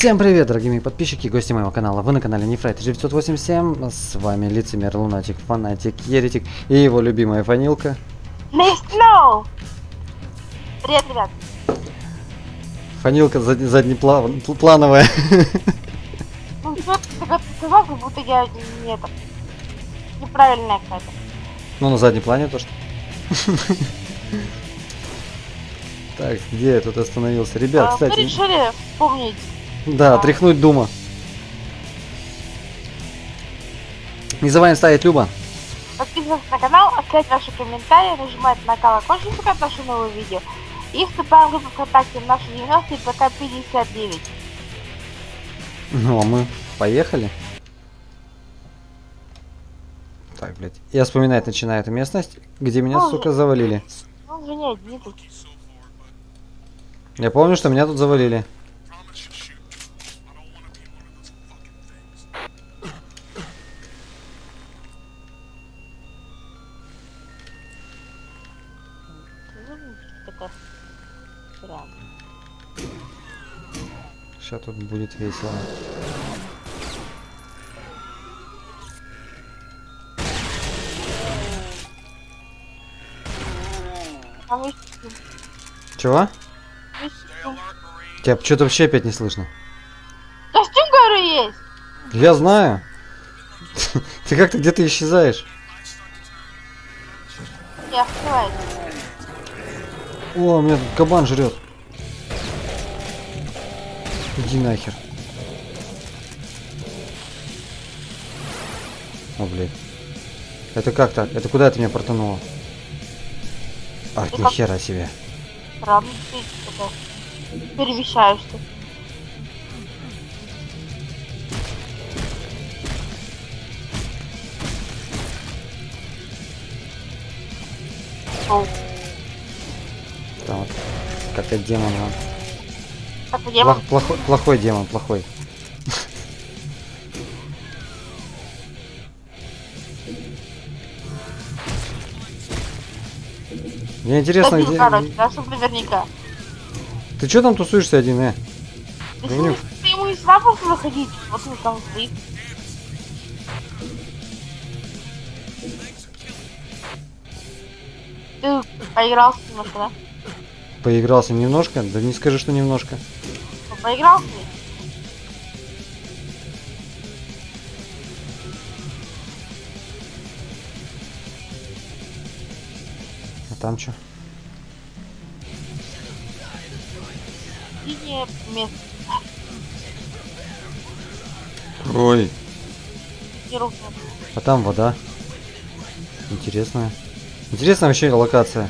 Всем привет, дорогие мои подписчики и гости моего канала. Вы на канале Нефрайт 987. С вами лицемер, лунатик, фанатик, еретик и его любимая фанилка. Привет, ребят. Фанилка заднеплановая. Ну, что ты так сказал, как будто я не это. Неправильная какая-то. Ну, на заднем плане то, что. Так, где я тут остановился? Ребят, Мы кстати. решили вспомнить. Да, тряхнуть Дума. Не забываем ставить Люба. Подписываться на канал, оставлять ваши комментарии, нажимать на колокольчик от нашего нового видео. И вступаем в группу ВКонтакте наши 90 и ПК 59. Ну, а мы поехали. Так, блядь. Я вспоминать начинаю эту местность, где меня, Ну, сука, завалили. Ну, уже не одни тут. Я помню, что меня тут завалили. Сейчас тут будет весело. А мы Чего? Тебя что-то вообще опять не слышно. костюм, говорю, есть. Я знаю. Ты как-то где-то исчезаешь. Не открывается. О, меня тут кабан жрет. Иди нахер. О, блядь. Это как так? Это куда ты меня портануло? Ах, Ну, ни хера себе. Странно, ты такая перемещаешься. Оу. Там вот как-то демон вам. Так, где мы? Плохой демон, плохой. Мне интересно, Добил, где... короче, да, чтоб наверняка. Ты что там тусуешься один, Ты Говнюк. ему не сюда просто заходить, вот он там стоит. Ты поигрался немножко, да? Поигрался немножко? Да не скажи, что немножко. Ну, поигрался? А там что? Синее место. Ой. И руки. А там вода. Интересная. Интересная вообще локация.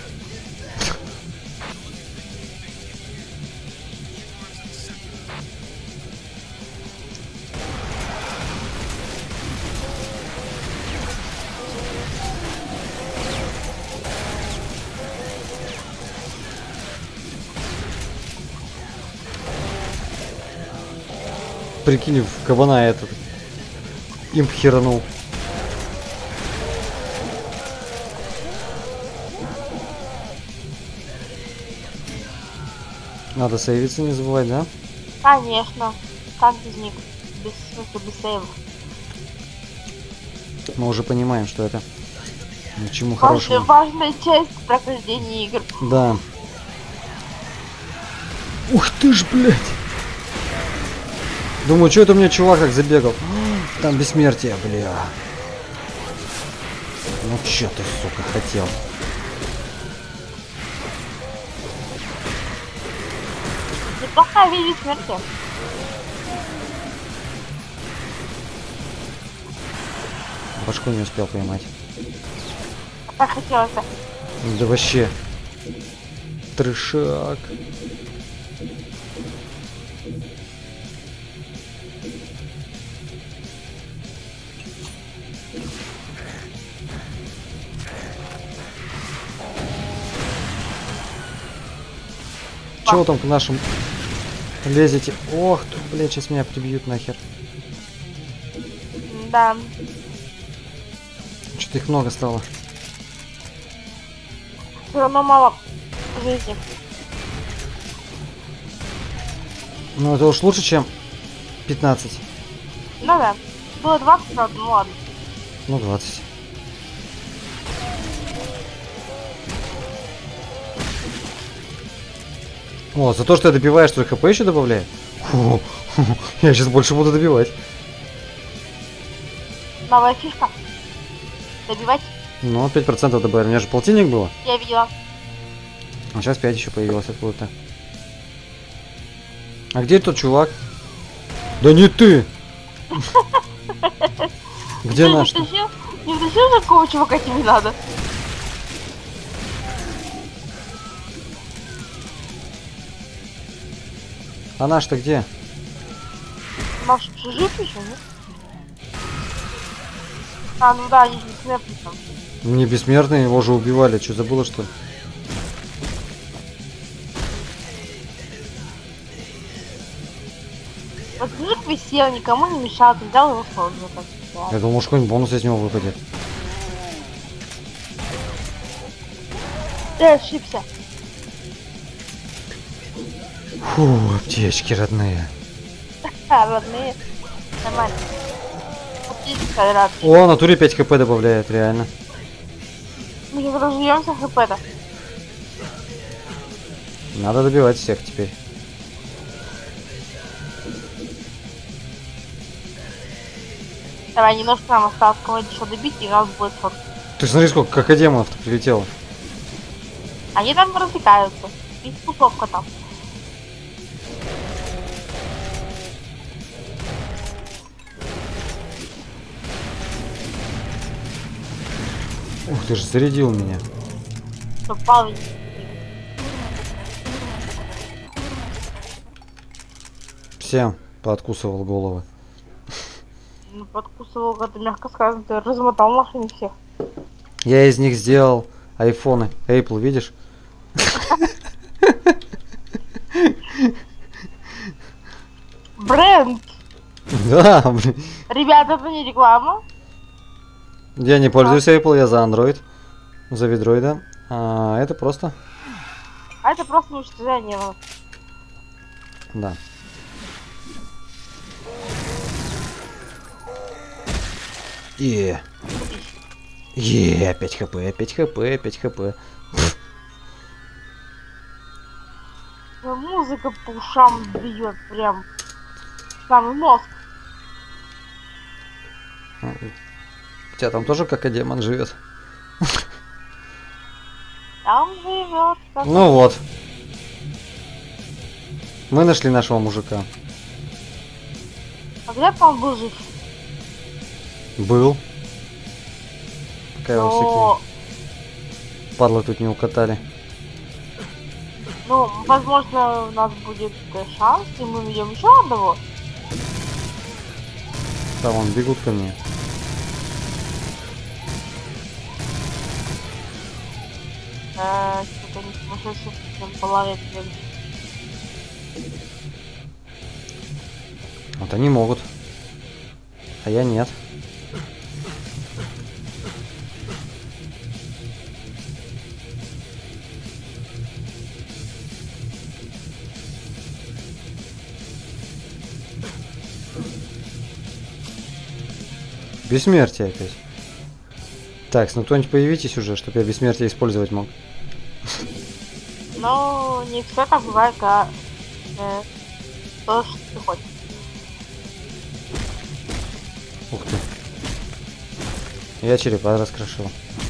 Прикинь, в кабана этот имп херанул. Надо сейвиться, не забывать, да? Конечно. Как без них? Без, в смысле, без сейвов. Мы уже понимаем, что это ни к чему хорошему. Важная часть прохождения игр. Да. Ух ты ж, блядь! Думаю, что это у меня чувак так забегал? Там бессмертие, бля. Ну чё ты, сука, хотел? Неплохая видеть смерти. Башку не успел поймать. А так хотелось. Да вообще. Трешак. Чего там к нашим лезете? Ох, тут, блядь, сейчас меня прибьют нахер. Да. Что-то их много стало. Все равно мало жизни. Ну это уж лучше, чем 15. Ну да. Было 20, правда, ну ладно. Ну, 20. О, за то, что я добиваю, что ли, хп еще добавляет? Фу, я сейчас больше буду добивать. Новая фишка. Добивать. Ну, 5% добавили. У меня же полтинник было. Я видела. А сейчас 5 еще появилось откуда-то. А где тот чувак? Да не ты! Где Ты наш? не втащил такого чувака тебе надо? А наш-то где? Наш жив еще, нет? А, ну да, они же бессмертные там. Не бессмертный, его же убивали. Что, забыла, что ли? Вот мужик висел, никому не мешал, ты взял его сложно так. Я думал, что какой-нибудь бонус из него выпадет. Ты ошибся. Фу, аптечки родные. А, родные. Нормально. Отлично, рад. О, натуре 5 хп добавляет, реально. Мы сейчас разжуемся хп-то. Надо добивать всех теперь. Давай, немножко нам осталось кого-нибудь еще добить, и у нас будет форт. Ты смотри, сколько академов-то прилетело. Они там развлекаются. И тусовка там. Ух ты же, зарядил меня. Чтоб пал. Всем пооткусывал головы. Ну, подкусывал, это мягко сказано, ты размотал машине всех. Я из них сделал айфоны. Apple, видишь? Бренд! Да, блин. Ребята, это не реклама. Я не пользуюсь Apple, я за Android. За ведроида. А это просто... А это просто уничтожение. Да. Е. 5 хп, 5 хп, 5 хп. Музыка по ушам бьет прям. Самый мозг. У тебя там тоже как демон живет? Там живет. Ну вот. Мы нашли нашего мужика. А где-то он был жив. Был. Пока его Но, всякие падлы тут не укатали. ну, возможно, у нас будет шанс, и мы найдем еще одного. Там вон бегут ко мне. Что-то не сумасшедший, прям по лаве прям. Вот они могут. А я нет. Бессмертие опять. Так, ну кто-нибудь появитесь уже, чтобы я бессмертие использовать мог. Но не все так бывает, как то, что ты хочешь. Ух ты. Я черепа раскрошил.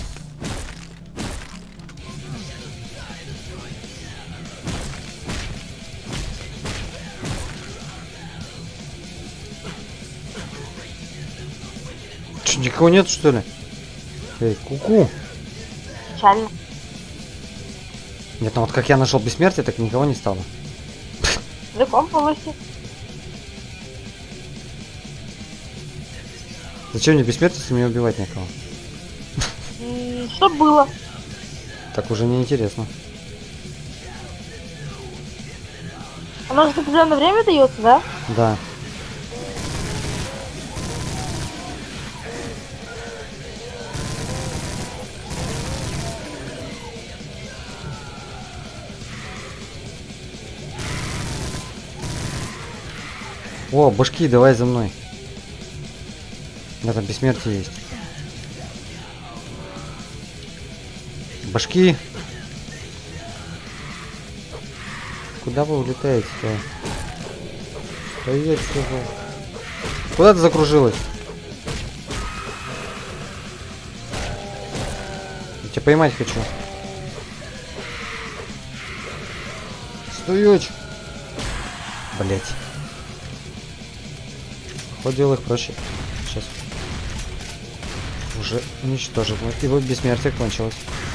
Че, никого нет, что ли? Эй, куку. Печально. Нет, ну вот как я нашел бессмертие, так никого не стало. Целиком полностью. Зачем мне бессмертие, если мне убивать некого? Что было? Так уже не интересно. Оно же на определенное время дается, да? Да. О, башки, давай за мной. Да, там бессмертие есть. Башки. Куда вы улетаете-то? Стоять, сказал. Куда ты закружилась? Я тебя поймать хочу. Стоять! Блять. Хоть дело их проще. Сейчас. Уже уничтожил. Его бессмертие кончилось.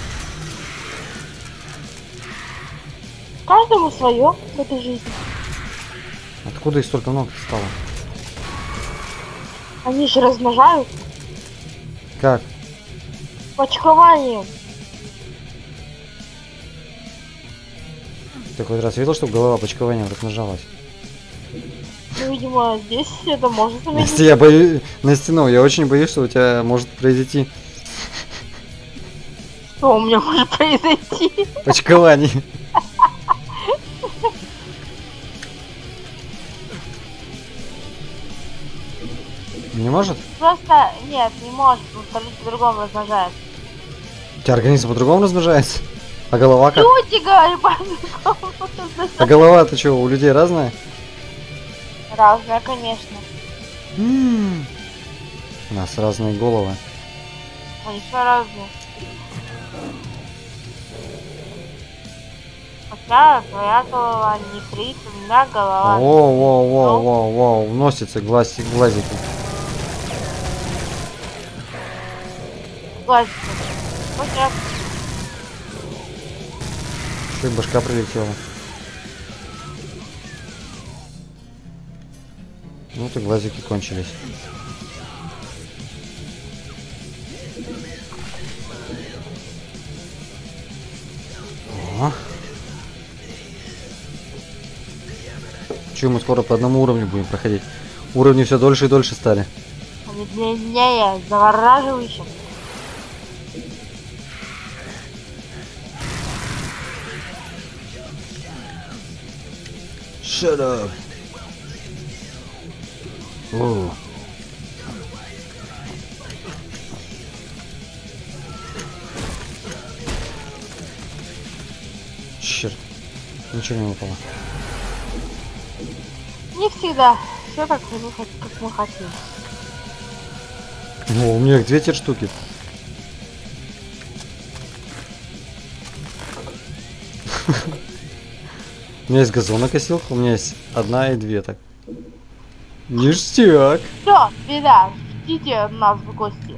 Каждому свое в этой жизни. Откуда их столько много стало? Они же размножают Как? почкованием. Ты хоть раз видел, чтобы голова почкованием размножалась? Ну, видимо, здесь это может заметить. Настя, я боюсь... Настя, ну, я очень боюсь, что у тебя может произойти Что у меня может произойти? почкование. Не может? Просто нет, не может, он по-другому размножается. У тебя организм по-другому размножается? А голова как? Люди говорят по-другому размножаются. А голова-то что, у людей разная? Разное, конечно. У нас разные головы. Они все разные. Хотя твоя голова не крит, у меня голова. Воу, уносится глазики. Глазики. Вот я Что и башка прилетела. Ну то глазики кончились. О. Че, мы скоро по одному уровню будем проходить? Уровни все дольше и дольше стали. они длиннее, завораживающе. Shut up. О. Черт. Ничего не выпало. Не всегда. Все как мы хотим. О, у меня их 2 штуки. У меня есть газонокосилка, у меня есть 1 и 2 так. Ништяк. Все, беда. Ждите нас в гости.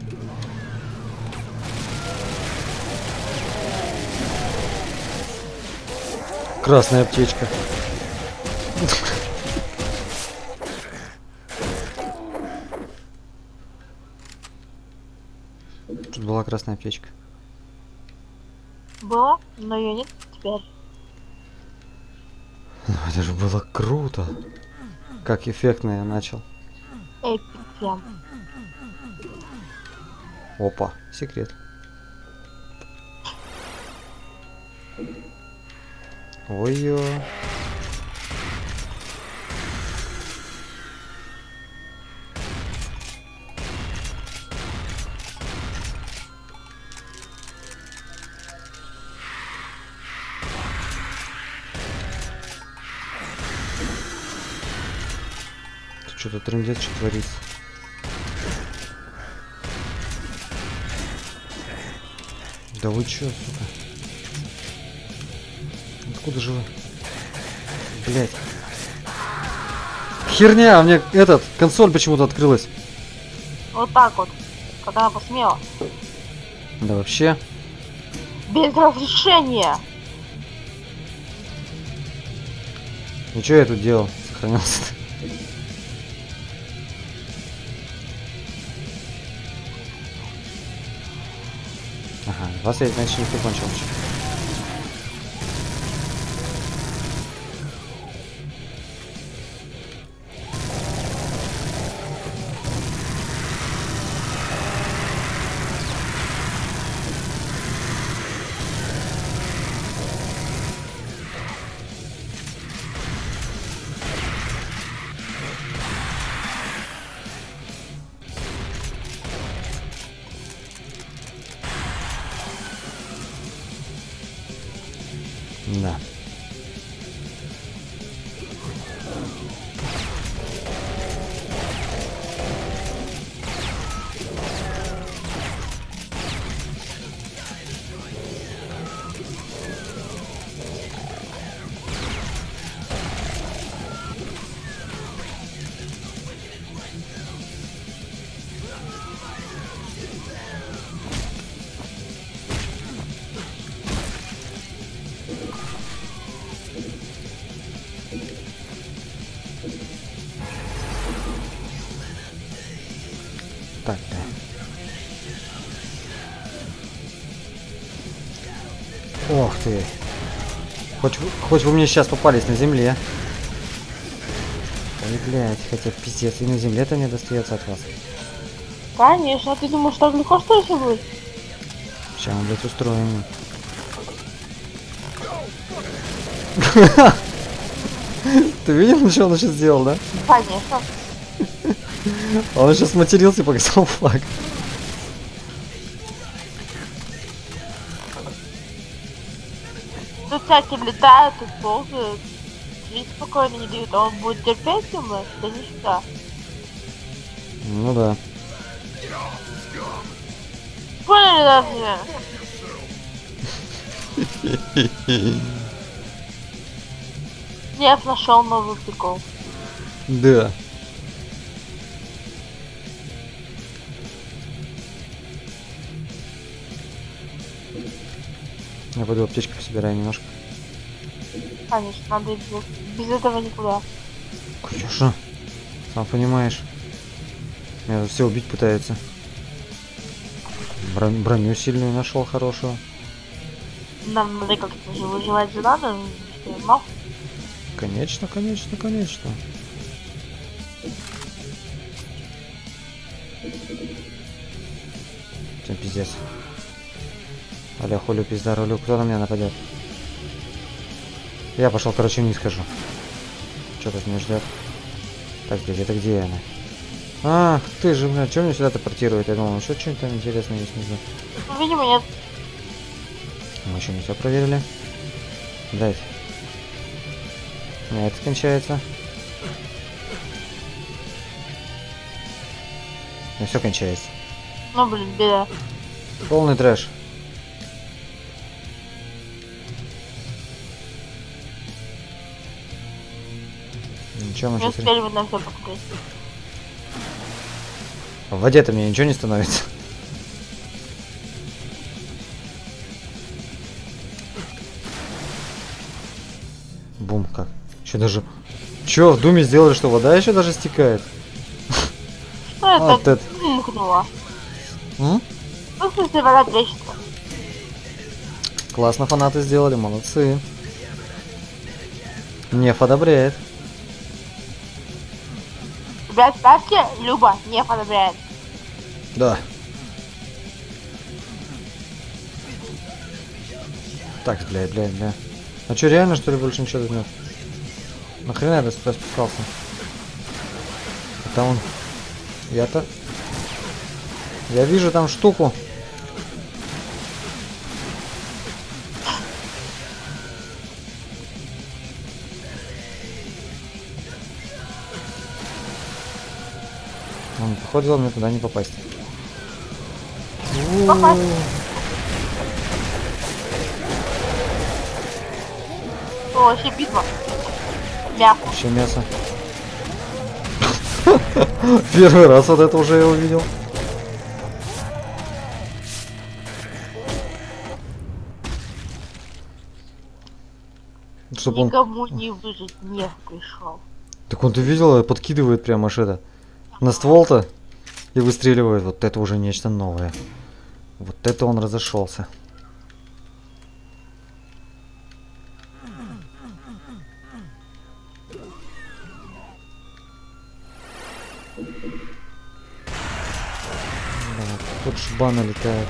Красная аптечка. Тут была красная аптечка. Было, но ее нет теперь. Ну, это же было круто. Как эффектно я начал. Эпик. Опа, секрет. Ой-ё. Тут что-то трындец, что творится. Да вы чё, сука? Откуда же вы? Блять. Херня, у меня консоль почему-то открылась. Вот так вот. Как она посмела. Да вообще. Без разрешения. Ну что я тут делал? Сохранился. Ага, вас я, значит, не прикончил еще. Да. Так, да. Ох ты. Хоть вы мне сейчас попались на земле. Ой, блядь, хотя пиздец, и на земле-то мне достается от вас. Конечно, ты думаешь, так легко что ли все будет? Сейчас мы, блядь, устроим. Ты видел, что он сейчас сделал, да? Конечно. Он сейчас матерился и показал флаг. Тут всякие летают, тут ползают. Жить спокойно не дают, а он будет терпеть думаешь? Да нифига. Ну да. Поняли даже? Неф нашел новый прикол. Да. Я пойду аптечку пособираю немножко. Конечно, надо без этого никуда. Конечно. Сам понимаешь. Меня тут все убить пытаются. Броню сильную нашел хорошую. Нам надо как-то же выживать же надо, что, но Конечно, конечно, конечно. Чем пиздец. Аля, хулю, пизда, рулю. Кто на меня нападет? Я пошел, короче, вниз хожу. Что тут меня ждет? Так, блядь, это где она? Ах, ты же, блядь, что меня сюда телепортирует? Я думал, что что-нибудь там интересное есть внизу. ну, видимо нет. Мы еще не все проверили. Блядь. Не, это кончается. Ну все кончается. Ну блин, беда. Полный трэш. Ничего, мы Не сейчас... успели бы на все посмотреть. В воде-то мне ничего не становится. Бум, как? Еще даже... Че, в Думе сделали, что вода еще даже стекает? Ну Вот это это. мухнуло. М? Ну в смысле вода плещется. Классно фанаты сделали, молодцы. Неф одобряет. Ребят, ставьте, Люба не подобряет. Да. Так, блядь. А что, реально, что ли, больше ничего тут нет? Нахрена я сюда спускался? Это он. Я-то... Я вижу там штуку. Он, походу, мне туда не попасть. Попасть. О, вообще битва. Мясо. Вообще мясо. Первый раз вот это уже я увидел. Чтоб он... Никому не выжить не пришел. Так он, ты видел, подкидывает прямо аж это. На ствол-то и выстреливает. Вот это уже нечто новое. Вот это он разошелся. Да, тут шбана летает.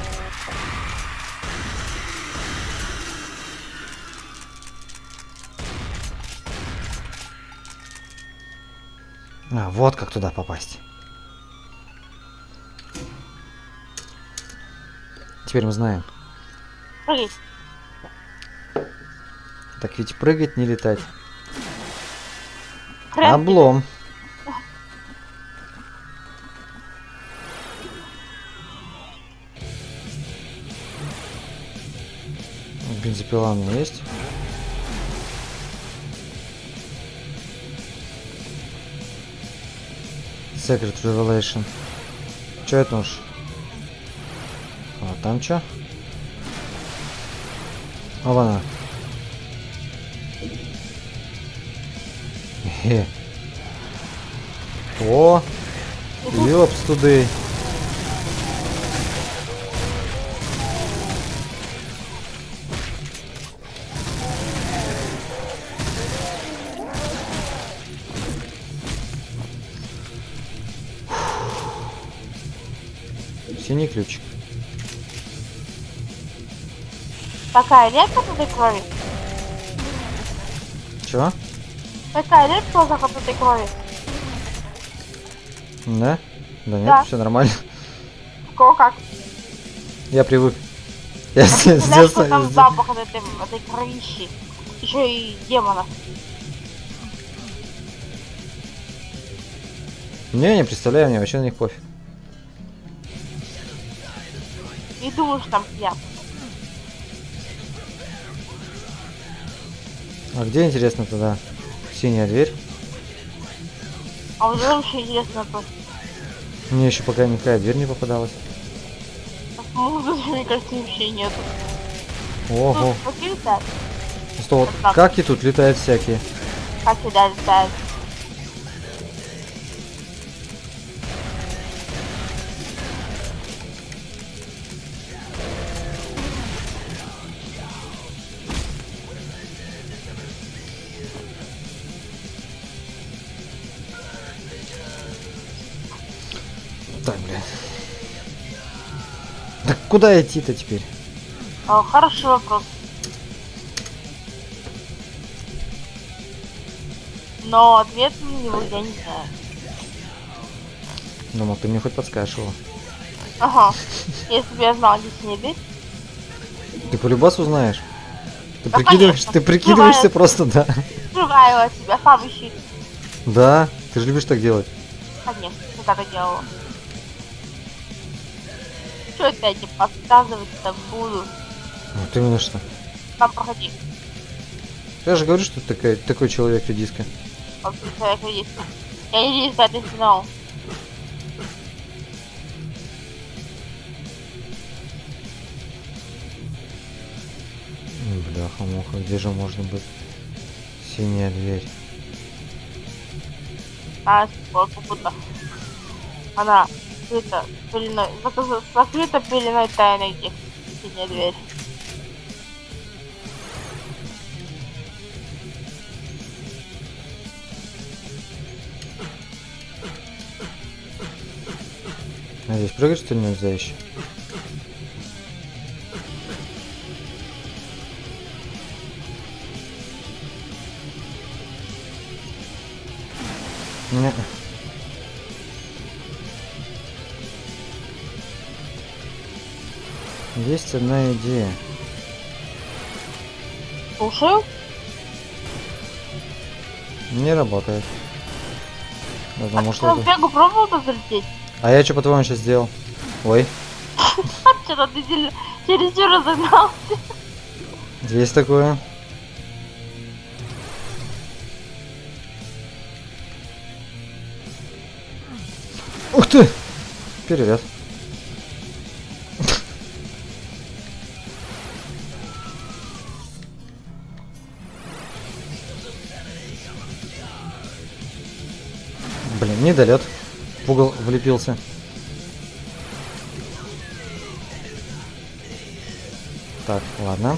А, вот как туда попасть. Теперь мы знаем. Смотри, Так ведь прыгать, не летать. Хрен Облом. Бензопила у меня есть. Secret Revelation. Чё это уж? А там чё? Оба-на. Хе. О! Ёпс туды. Синий ключик. Такая редкость этой крови. Чё? Такая редкость от этой крови. Да? Да нет, Да. все нормально. Кого как? Я привык. Я с Представляешь, детства... что там запах от этой кровищи. Еще и демонов. Не представляю, мне вообще на них пофиг. Не думаю, что там сидят. А где, интересно, тогда синяя дверь? А вот это вообще интересно то. Мне еще пока никакая дверь не попадалась. Мне кажется, вообще нету. Ого. Тут какие летают? Что, вот так. как и тут летают всякие. Как всегда летают. Так, блядь. Так куда идти-то теперь? Хороший вопрос. Но ответ на него я не знаю. Думал, ты мне хоть подскажешь его. Ага. Если бы я знал, где синяя дверь. Ты по-любасу знаешь. Да, конечно. Ты прикидываешься Скрываю. просто, да. Скрываю от тебя, сам ищи. Да, ты же любишь так делать. Конечно, всегда так делала. Что опять не подсказывать-то буду? Вот именно что. Там проходи. Я же говорю, что ты такой человек редиска. Вот человек есть. Я не вижу, это финал. Бляха-муха, где же можно быть? Синяя дверь. А, вот будто она закрыта пеленой, закрыта пеленой тайной, где синяя дверь. А здесь прыгать, что ли, нельзя еще? Не. Есть одна идея. Слушаю. Не работает. Потому что... В бегу пробовал залететь? А я что, по-твоему, сейчас сделал? Ой, Что-то ты чересчур разогнался. есть такое. Ух ты! Перевес. Блин, недолет. В угол влепился. Так, ладно.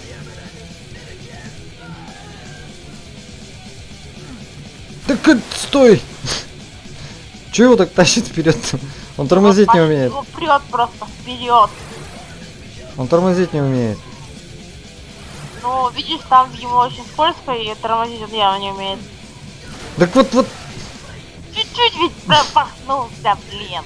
Так стой! Чего его так тащит вперед? Он тормозить не умеет. Его прет просто вперед. Он тормозить не умеет. Ну, видишь, там ему очень скользко, и тормозить он явно не умеет. Так вот. Чуть-чуть ведь промахнулся, блин.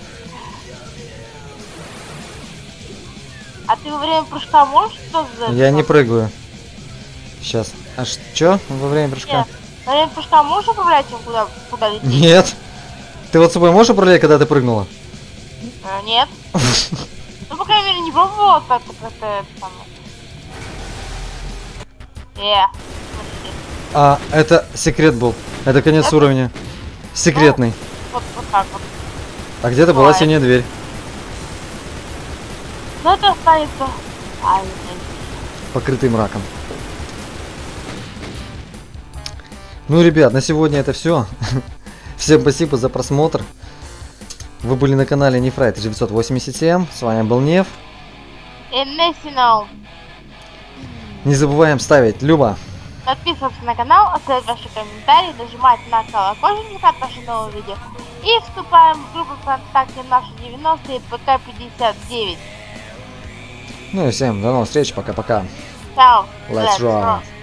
А ты во время прыжка можешь что-то... Я не прыгаю. Сейчас. А чё во время прыжка? Нет. Во время прыжка можешь управлять им куда лететь? Нет. Ты вот собой можешь управлять, когда ты прыгнула? Нет. Ну, по крайней мере, не пробовала как-то как-то там. Смотрите. А, это секрет был. Это конец Это- уровня. Секретный. Вот так вот. А где-то была бывает. синяя дверь. Но это останется тайной. Покрытый мраком. Ну, ребят, на сегодня это все. Всем спасибо за просмотр. Вы были на канале Нефрай 1987. С вами был Неф. И Несинал. Не забываем ставить Люба. Подписываться на канал, оставить ваши комментарии, нажимать на колокольчик от наших новых видео. И вступаем в группу ВКонтакте наши 90-е ПК-59. Ну и всем до новых встреч. Пока-пока. Ciao. Let's rock.